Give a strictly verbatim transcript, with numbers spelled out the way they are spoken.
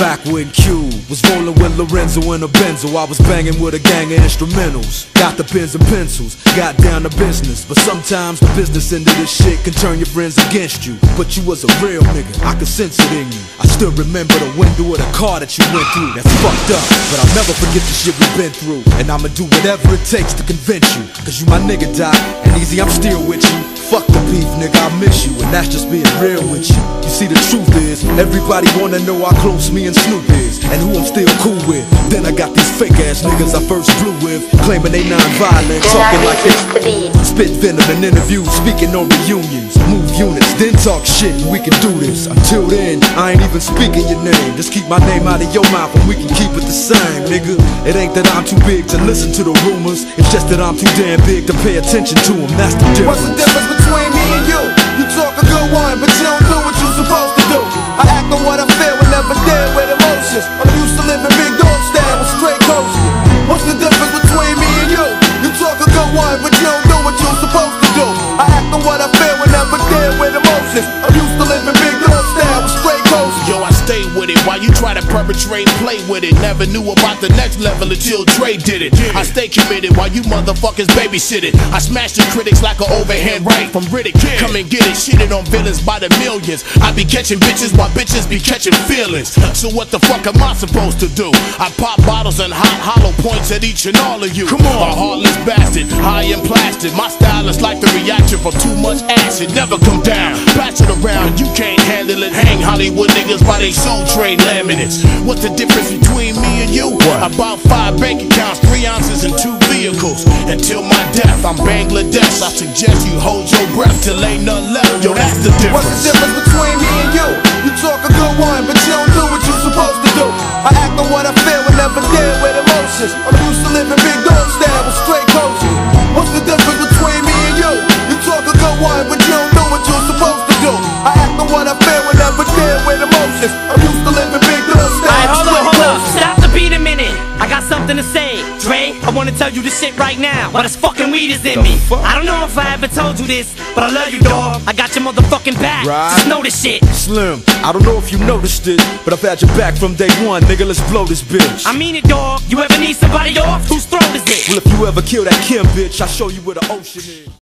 Back when Q was rolling with Lorenzo in a Benzo, I was banging with a gang of instrumentals. Got the pens and pencils, got down to business. But sometimes the business end of this shit can turn your friends against you. But you was a real nigga, I could sense it in you. I still remember the window of the car that you went through. That's fucked up, but I'll never forget the shit we've been through. And I'ma do whatever it takes to convince you, cause you my nigga, Doc, and easy, I'm still with you. Fuck the beef, nigga, I miss you, and that's just being real with you. You see, the truth is, everybody wanna know how close me and Snoop is, and who I'm still cool with. Then I got these fake ass niggas I first flew with, claiming they non-violent, talking like they spit venom in interviews, speaking on reunions. Move units, then talk shit, and we can do this. Until then, I ain't even speaking your name. Just keep my name out of your mouth, and we can keep it the same, nigga. It ain't that I'm too big to listen to the rumors, it's just that I'm too damn big to pay attention to them. That's the difference. What's the difference between me and you? You talk a good one, but you don't do what you supposed to do. I act on what I feel and never deal with emotions. I'm used to living big dog style with straight coasting. What's the difference between me and you? You talk a good one, but you don't do what you supposed to do. I act on what I feel and never deal with emotions. I'm used to living big dog style with straight coasting. Yo, I stay with it while you try to perpetrate, play with it. Never knew about the next level until Dre did it. I stay committed while you motherfuckers babysit it. I smash the critics like an overhand right from Riddick. Come and get it, shitted on villains by the millions. I be catching bitches while bitches be catching feelings. So what the fuck am I supposed to do? I pop bottles and hot hollow points at each and all of you. Come on, a heartless bastard, high and plastic. My style is like the reaction from too much acid. Never come down, pass it around, you can't handle it. Hang Hollywood niggas by they soul train laminates. What's the difference between me and you? What? About five bank accounts, three ounces and two vehicles. Until my death, I'm Bangladesh. I suggest you hold your breath till ain't none left. Yo, that's the difference. What's the difference between me and you? You talk a good one, but you don't do what you supposed to do. I act on what I feel and never deal with emotions. I'm used to living big dog style with straight coasting. What's the difference between me and you? You talk a good one, but you don't do what you're supposed to do. I act on what I feel and never deal with emotions. I'm used to living big dog style. Alright, hold up, hold up. Stop the beat a minute. I got something to say. Dre, I wanna tell you this shit right now. While this fucking weed is in me. I don't know if I ever told you this, but I love you, dog. I got your motherfucking back. Right. Just know this shit. Slim, I don't know if you noticed it, but I've had your back from day one, nigga. Let's blow this bitch. I mean it, dog. You ever need somebody off? Whose throat is it? Well, if you ever kill that Kim bitch, I'll show you where the ocean is.